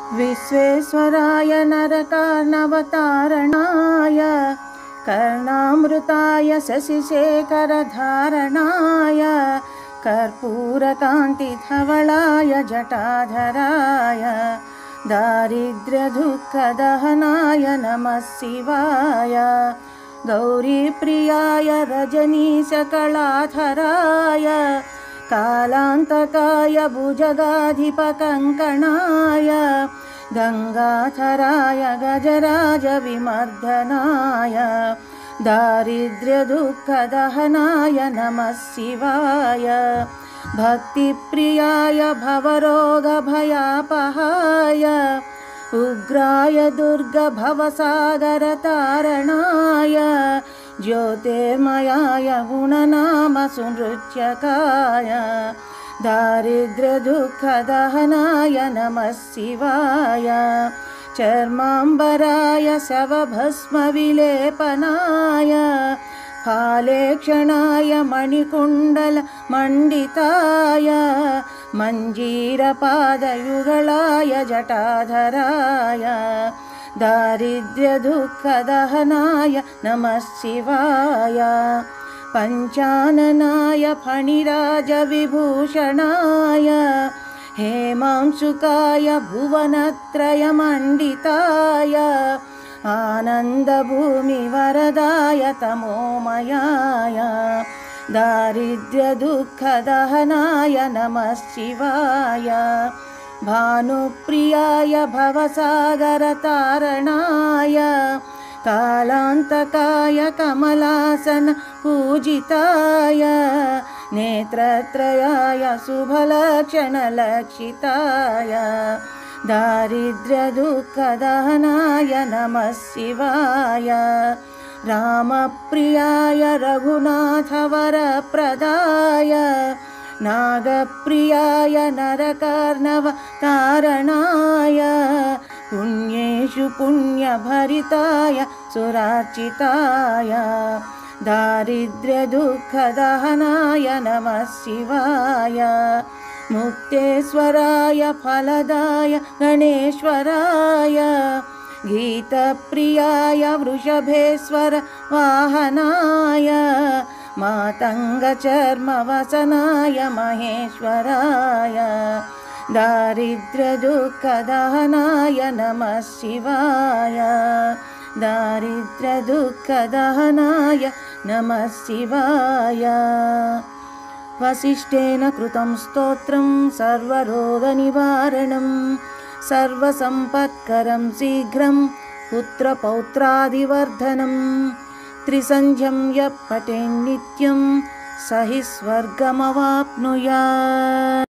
विश्वेश्वराय नरकार्णवतारणाय कर्णामृताय शशिशेखरधारणाय कर्पूरकान्तिधवलाय जटाधराय दारिद्र्यदुःखदहनाय नमः शिवाय गौरीप्रियाय रजनीशकलाधराय कालान्तकाय भुजगाधिपकङ्कणाय गंगाधराय गजराजविमर्दनाय दारिद्र्यदुःखदहनाय नमः शिवाय भक्तिप्रियाय भवरोगभयापहाय उग्राय दुर्गभवसागरतारणाय ज्योतिर्मयाय गुणनामसुनृत्यकाय दारिद्र्यदुःखदहनाय नमः शिवाय चर्माम्बराय शवभस्मविलेपनाय फालेक्षणाय मणिकुण्डलमण्डिताय मञ्जीरपादयुगलाय जटाधराय दारिद्र्यदुःखदहनाय नमः शिवाय पञ्चाननाय फणिराजविभूषणाय हेमांशुकाय भुवनत्रयमण्डिताय आनन्दभूमिवरदाय तमोमयाय दारिद्र्यदुःखदहनाय नमः शिवाय भानुप्रियाय भवसागरतारणाय कालान्तकाय कमलासन पूजिताय नेत्रत्रयाय शुभलक्षणलक्षिताय दारिद्र्यदुःखदहनाय नमः शिवाय रामप्रियाय रघुनाथवरप्रदाय नागप्रियाय नरकार्णवतारणाय पुण्येषु पुण्यभरिताय सुरार्चिताय दारिद्र्यदुःखदहनाय नमः शिवाय मुक्तेश्वराय फलदाय गणेश्वराय गीतप्रियाय वृषभेश्वर वाहनाय मातङ्गचर्मवसनाय महेश्वराय दारिद्र्यदुःखदहनाय नमः शिवाय दारिद्र्यदुःखदहनाय नमः शिवाय वसिष्ठेन कृतं स्तोत्रं सर्वरोगनिवारणं सर्वसम्पत्करं शीघ्रं पुत्रपौत्रादिवर्धनं त्रिसन्ध्यं यः पठेन्नित्यं स हि स्वर्गमवाप्नुयात्।